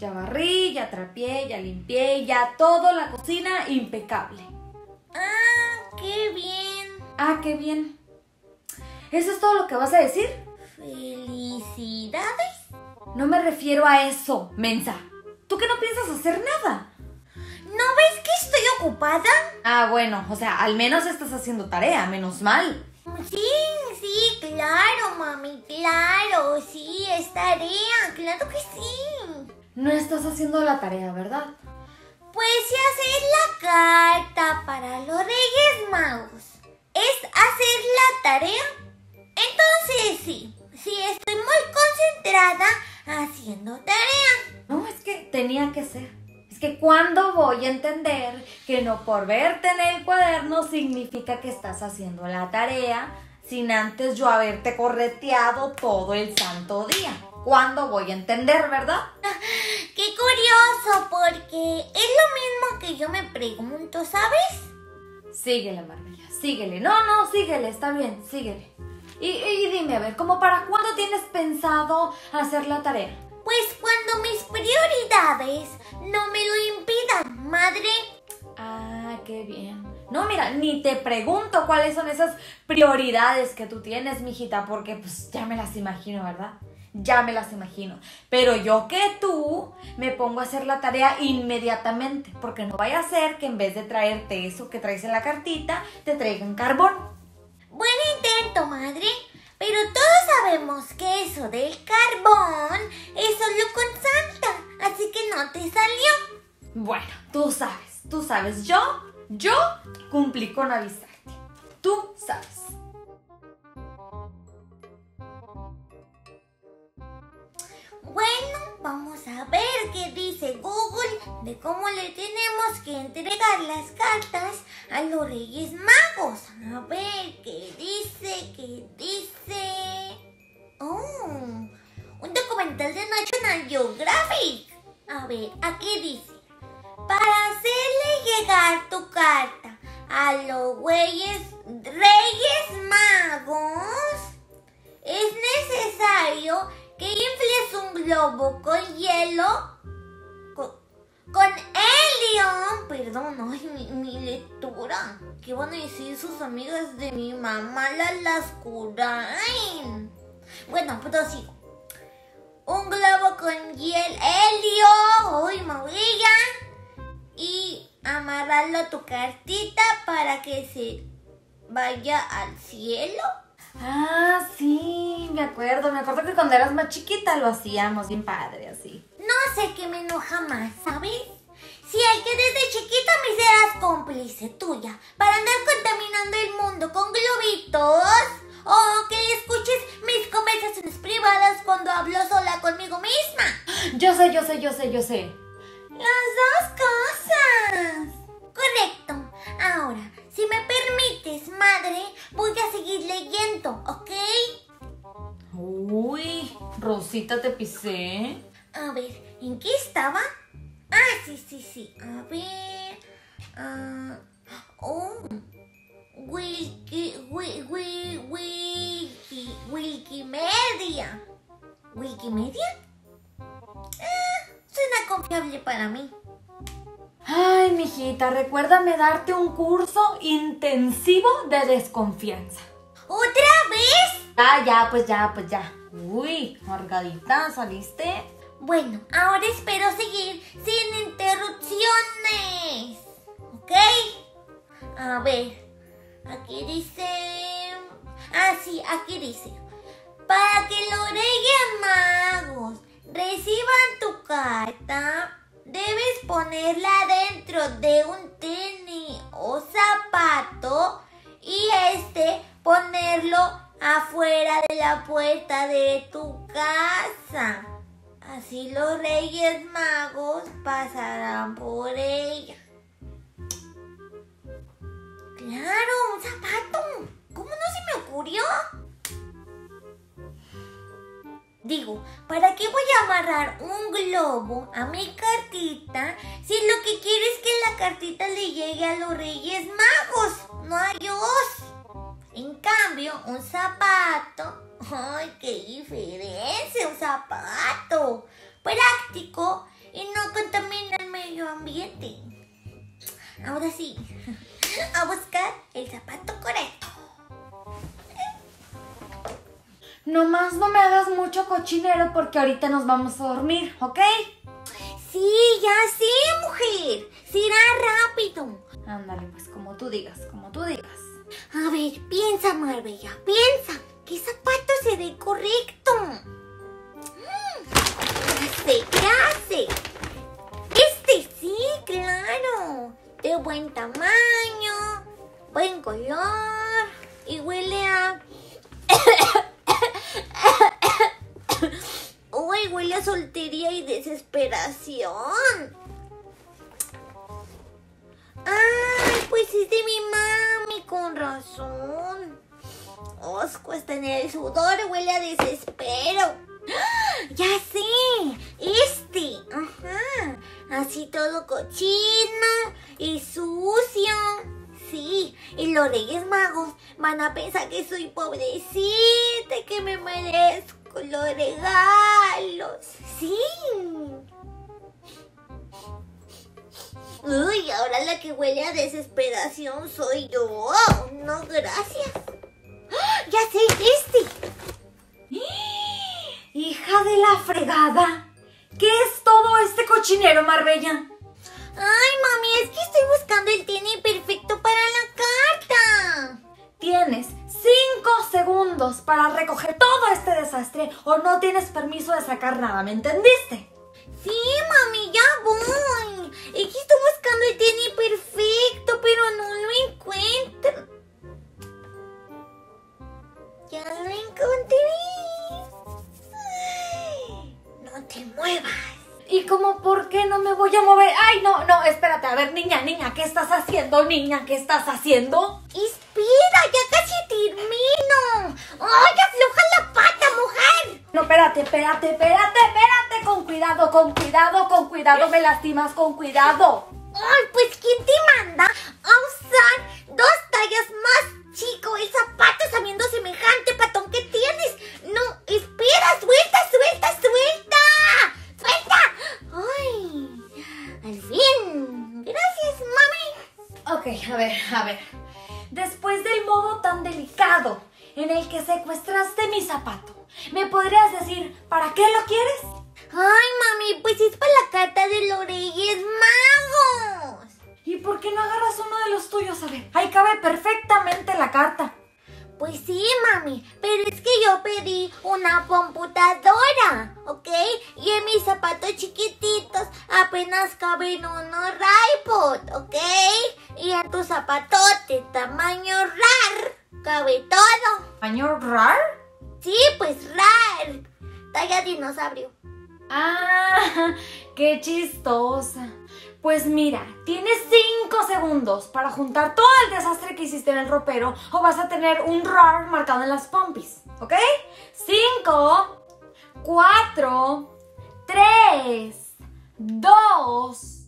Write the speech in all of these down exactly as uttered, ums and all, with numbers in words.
Ya barrí, ya trapié, ya limpié, ya todo la cocina impecable. Ah, qué bien. Ah, qué bien. ¿Eso es todo lo que vas a decir? Felicidades. No me refiero a eso, mensa. ¿Tú que no piensas hacer nada? ¿No ves que estoy ocupada? Ah, bueno, o sea, al menos estás haciendo tarea, menos mal. Sí, sí, claro, mami, claro, sí, es tarea, claro que sí. No estás haciendo la tarea, ¿verdad? Pues si hacer la carta para los Reyes Magos es hacer la tarea, entonces sí, sí estoy muy concentrada haciendo tarea. No, es que tenía que ser. Es que ¿cuándo voy a entender que no por verte en el cuaderno significa que estás haciendo la tarea sin antes yo haberte correteado todo el santo día? ¿Cuándo voy a entender, verdad? Qué curioso, porque es lo mismo que yo me pregunto, ¿sabes? Síguele, Marbella, síguele. No, no, síguele, está bien, síguele. Y, y dime, a ver, ¿cómo para cuándo tienes pensado hacer la tarea? Pues cuando mis prioridades no me lo impidan, madre. Ah, qué bien. No, mira, ni te pregunto cuáles son esas prioridades que tú tienes, mijita, porque pues ya me las imagino, ¿verdad? Ya me las imagino. Pero yo que tú me pongo a hacer la tarea inmediatamente, porque no vaya a ser que en vez de traerte eso que traes en la cartita, te traigan carbón. Buen intento, madre. Pero todos sabemos que eso del carbón es solo con Santa, así que no te salió. Bueno, tú sabes, tú sabes. Yo, yo cumplí con avisarte. Tú sabes. Bueno, vamos a ver qué dice Google de cómo le tenemos que entregar las cartas a los Reyes Magos. A ver, ¿qué dice? ¿Qué dice? Oh, un documental de National Geographic. A ver, aquí dice: para hacerle llegar tu carta a los Reyes, Reyes Magos, es necesario que infles un globo con hielo, con, con helio, perdón, ay, mi, mi lectura, ¿qué van a decir sus amigas de mi mamá? La lascurain. Bueno, prosigo. Un globo con hielo, helio, uy, María, y amarrarlo a tu cartita para que se vaya al cielo. Ah, sí, me acuerdo, me acuerdo que cuando eras más chiquita lo hacíamos bien padre, así. No sé qué me enoja más, ¿sabes? Si hay que desde chiquita me seas cómplice tuya para andar contaminando el mundo con globitos, o que escuches mis conversaciones privadas cuando hablo sola conmigo misma. Yo sé, yo sé, yo sé, yo sé. Las dos cosas. Correcto. Ahora, si me permites, madre, voy a seguir leyendo, ¿ok? Uy, Rosita, te pisé. A ver, ¿en qué estaba? Ah, sí, sí, sí. A ver. Uh, oh. Wiki, wiki, wiki, Wikimedia. ¿Wikimedia? Ah, suena confiable para mí. Ay, mijita, recuérdame darte un curso intensivo de desconfianza. ¿Otra vez? Ah, ya, pues ya, pues ya. Uy, Margarita, ¿saliste? Bueno, ahora espero seguir sin interrupciones. ¿Ok? A ver, aquí dice... Ah, sí, aquí dice: para que los Reyes Magos reciban tu carta, debes ponerla dentro de un tenis o zapato y este ponerlo afuera de la puerta de tu casa. Así los Reyes Magos pasarán por ella. ¡Claro, un zapato! ¿Cómo no se me ocurrió? Digo, ¿para qué voy a amarrar un globo a mi cartita si lo que quiero es que la cartita le llegue a los Reyes Magos, no a Dios? En cambio, un zapato, ¡ay, qué diferencia! Un zapato práctico y no contamina el medio ambiente. Ahora sí, a buscar el zapato correcto. Nomás no me hagas mucho cochinero porque ahorita nos vamos a dormir, ¿ok? Sí, ya sé, mujer. Será rápido. Ándale, pues como tú digas, como tú digas. A ver, piensa, Marbella, piensa. ¿Qué zapato se ve correcto? Mm, ya sé, ya sé. Este sí, claro. De buen tamaño, buen color y huele a... Uy, huele a soltería y desesperación. Ay, pues es de mi mami, con razón. Osco, hasta en el sudor huele a desespero. Ya sé, este, ajá, así todo cochino y sucio. Sí, y los Reyes Magos van a pensar que soy pobrecita y que me merezco los regalos. Sí. Uy, ahora la que huele a desesperación soy yo. No, gracias. Ya sé, este. ¡Hija de la fregada! ¿Qué es todo este cochinero, Marbella? Ay, mami, es que estoy buscando el tenis perfecto para la carta. Tienes cinco segundos para recoger todo este desastre o no tienes permiso de sacar nada, ¿me entendiste? Sí, mami, ya voy. Es que estoy buscando el tenis perfecto, pero no lo encuentro. Ya lo encontré. Ay, no te muevas. ¿Y cómo por qué no me voy a mover? ¡Ay, no, no! Espérate, a ver, niña, niña, ¿qué estás haciendo, niña? ¿Qué estás haciendo? Espera, ya casi termino. ¡Ay, afloja la pata, mujer! No, espérate, espérate, espérate, espérate. Con cuidado, con cuidado, con cuidado. Me lastimas, con cuidado. Ay, pues ¿quién te manda a usar dos tallas más chico el zapato sabiendo semejante patón que tienes? No, espera, suelta, suelta, suelta. ¡Suelta! ¡Ay! ¡Al fin! ¡Gracias, mami! Ok, a ver, a ver. Después del modo tan delicado en el que secuestraste mi zapato, ¿me podrías decir para qué lo quieres? Ay, mami, pues es para la carta de los Reyes Magos. ¿Y por qué no agarras uno de los tuyos? A ver, ahí cabe perfectamente la carta. Pues sí, mami, pero es que yo pedí una computadora, ¿ok? Y en mis zapatos chiquititos apenas caben unos iPod, ¿ok? Y en tu zapatote tamaño rar cabe todo. ¿Tamaño rar? Sí, pues rar. Talla dinosaurio. Ah, qué chistosa. Pues mira, tienes cinco segundos para juntar todo el desastre que hiciste en el ropero o vas a tener un rar marcado en las pompis, ¿ok? Cinco, cuatro, tres, dos.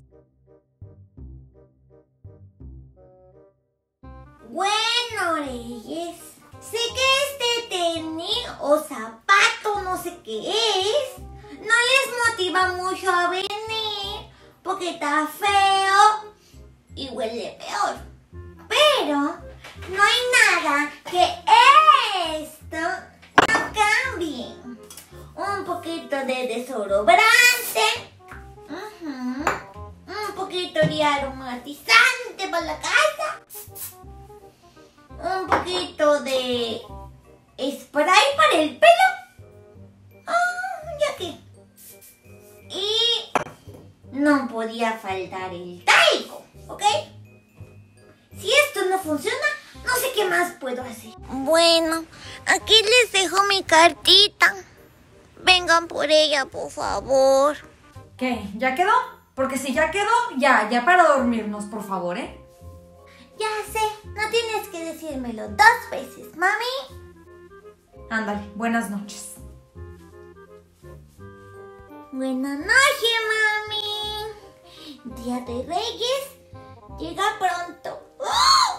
Bueno, Reyes, sé que este tenis o zapato, no sé qué es, no les motiva mucho a venir porque está feo y huele peor. Pero no hay nada que esto no cambie. Un poquito de desodorante, uh-huh, un poquito de aromatizante para la casa, un poquito de spray para el pelo. Ah, ya que. Y no podía faltar el talco, ¿ok? Si esto no funciona, no sé qué más puedo hacer. Bueno, aquí les dejo mi cartita. Vengan por ella, por favor. ¿Qué? ¿Ya quedó? Porque si ya quedó, ya, ya para dormirnos, por favor, ¿eh? Ya sé, no tienes que decírmelo dos veces, mami. Ándale, buenas noches. Buenas noches, mami. Día de Reyes llega pronto. ¡Oh!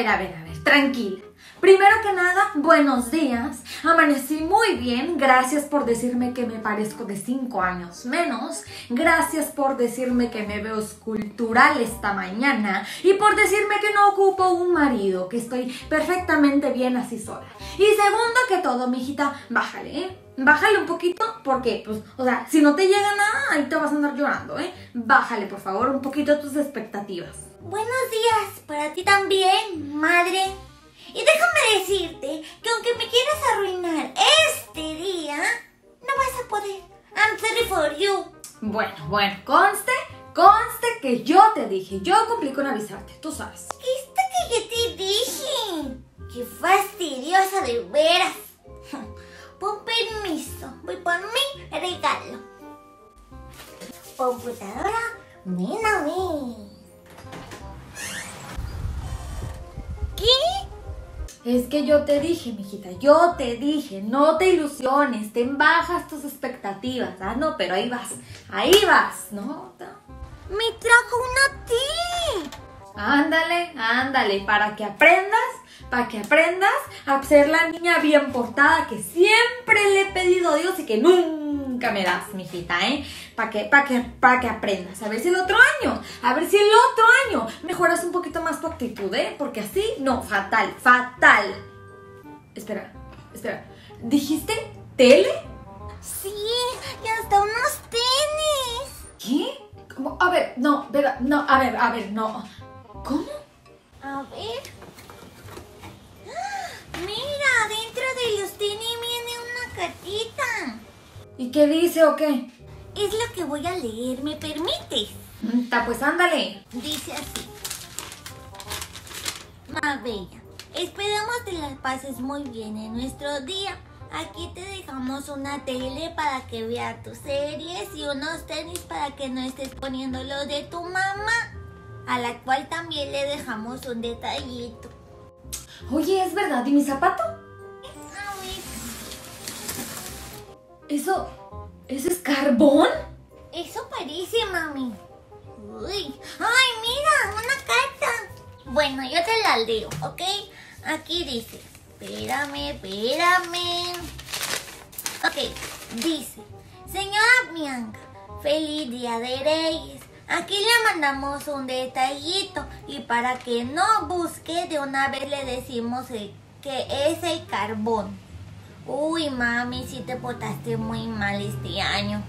ver, a ver, a ver, tranquila. Primero que nada, buenos días. Amanecí muy bien. Gracias por decirme que me parezco de cinco años menos. Gracias por decirme que me veo escultural esta mañana. Y por decirme que no ocupo un marido, que estoy perfectamente bien así sola. Y segundo que todo, mijita, bájale, ¿eh? Bájale un poquito porque, pues, o sea, si no te llega nada, ahí te vas a andar llorando, ¿eh? Bájale, por favor, un poquito tus expectativas. Buenos días para ti también, madre. Y déjame decirte que aunque me quieras arruinar este día, no vas a poder. I'm sorry for you. Bueno, bueno, conste, conste que yo te dije, yo cumplí con avisarte, tú sabes. ¿Viste que yo te dije? ¡Qué fastidiosa de veras! Con permiso, voy por mi regalo. Computadora, ven a ver. ¿Qué? Es que yo te dije, mijita, yo te dije, no te ilusiones, te bajas tus expectativas. Ah, no, pero ahí vas, ahí vas, ¿no? Me trajo una té. Ándale, ándale, para que aprendas, para que aprendas a ser la niña bien portada que siempre le he pedido a Dios y que nunca me das, mijita, ¿eh? Para que, para que, para que aprendas, a ver si el otro año, a ver si el otro año mejoras un poquito más tu actitud, ¿eh? Porque así, no, fatal, fatal. Espera, espera, ¿dijiste tele? Sí, y hasta unos tenis. ¿Qué? ¿Cómo? A ver, no, espera, no, a ver, a ver, no. ¿Cómo? A ver. Mira, dentro de los tenis viene una cartita. ¿Y qué dice o qué? Es lo que voy a leer, ¿me permites? Ta, pues ándale. Dice así. Más bella, esperamos que las pases muy bien en nuestro día. Aquí te dejamos una tele para que veas tus series y unos tenis para que no estés poniendo lo de tu mamá, a la cual también le dejamos un detallito. Oye, ¿es verdad? ¿Y mi zapato? A ver. ¿Eso, eso es carbón? Eso parece, mami. Uy. ¡Ay, mira! ¡Una carta! Bueno, yo te la leo, ¿ok? Aquí dice... Espérame, espérame. Ok, dice... Señora Bianca, feliz Día de Reyes. Aquí le mandamos un detallito y para que no busque, de una vez le decimos el, que es el carbón. Uy, mami, si te portaste muy mal este año.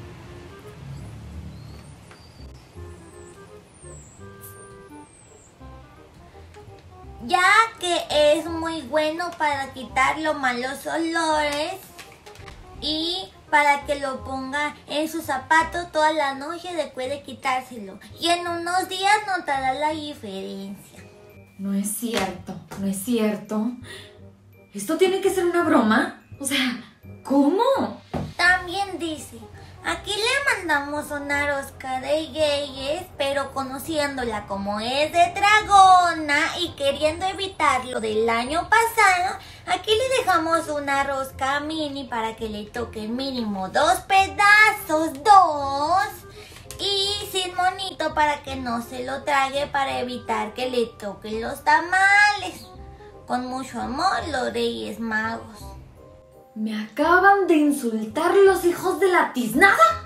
Ya que es muy bueno para quitar los malos olores y para que lo ponga en su zapato toda la noche después de quitárselo. Y en unos días notará la diferencia. No es cierto, no es cierto. ¿Esto tiene que ser una broma? O sea, ¿cómo? También dice, aquí le mandamos una rosca de Reyes, pero conociéndola como es de dragona y queriendo evitar lo del año pasado, aquí le dejamos una rosca mini para que le toque mínimo dos pedazos, dos, y sin monito para que no se lo trague para evitar que le toquen los tamales. Con mucho amor, los Reyes Magos. ¿Me acaban de insultar los hijos de la tiznada?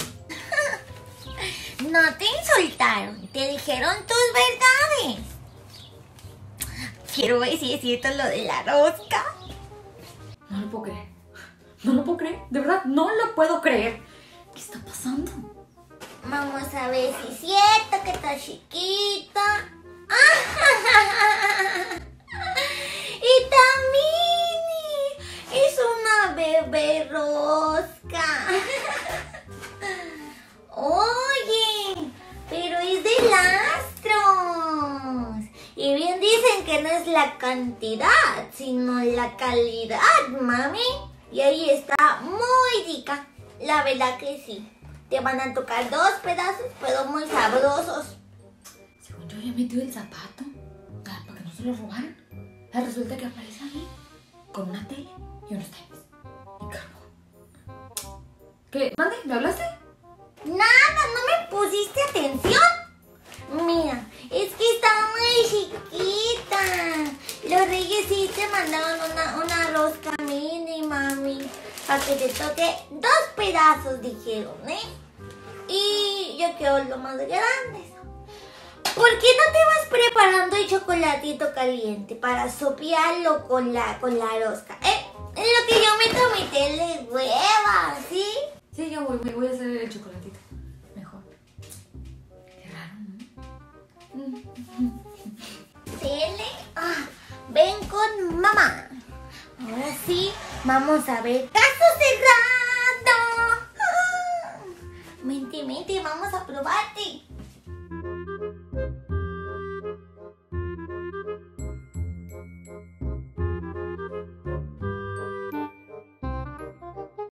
No te insultaron, te dijeron tus verdades. Quiero ver si es cierto lo de la rosca. No lo puedo creer. No lo puedo creer. De verdad, no lo puedo creer. ¿Qué está pasando? Vamos a ver si es cierto que está chiquita. Y también es una bebé rosca. Oye, pero es de lastros. Y bien dicen que no es la cantidad, sino la calidad, mami. Y ahí está muy rica. La verdad que sí. Te van a tocar dos pedazos, pero muy sabrosos. Según yo había metido el zapato para que no se lo robaran. Resulta que aparece ahí con una tele y unos tenis y carbón. ¿Qué? ¿Mande? ¿Me hablaste? Nada, ¿no me pusiste atención? Mira, es que está muy chiquita. Los reyes sí te mandaron una, una rosca mini, mami. Para que te toque dos pedazos, dijeron, ¿eh? Y yo quiero lo más grande. ¿Por qué no te vas preparando el chocolatito caliente para sopearlo con la, con la rosca? ¿Eh? En lo que yo meto mi tele hueva, ¿sí? Sí, yo voy, voy a hacer el chocolatito. Mejor. Qué raro, ¿no? Tele, ah, ven con mamá. Ahora sí, vamos a ver caso cerrado.